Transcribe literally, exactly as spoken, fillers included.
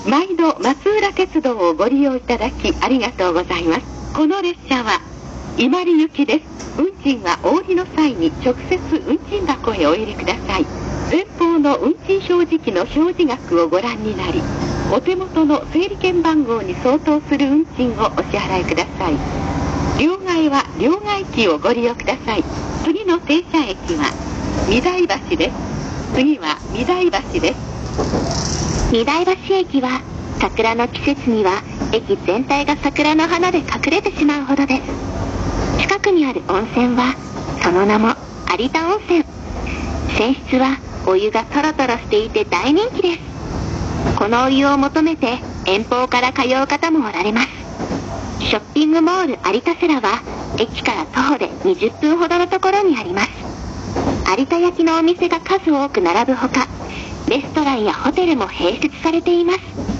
毎度松浦鉄道をご利用いただきありがとうございます。この列車は伊万里行きです。運賃はお降りの際に直接運賃箱へお入れください。前方の運賃表示器の表示額をご覧になり、お手元の整理券番号に相当する運賃をお支払いください。両替は両替機をご利用ください。次の停車駅は御台橋です。次は御台橋です。 御台橋駅は桜の季節には駅全体が桜の花で隠れてしまうほどです。近くにある温泉はその名も有田温泉。泉質はお湯がトロトロしていて大人気です。このお湯を求めて遠方から通う方もおられます。ショッピングモール有田セラは駅から徒歩でにじゅっぷんほどのところにあります。有田焼のお店が数多く並ぶほか、レストランやホテルも併設されています。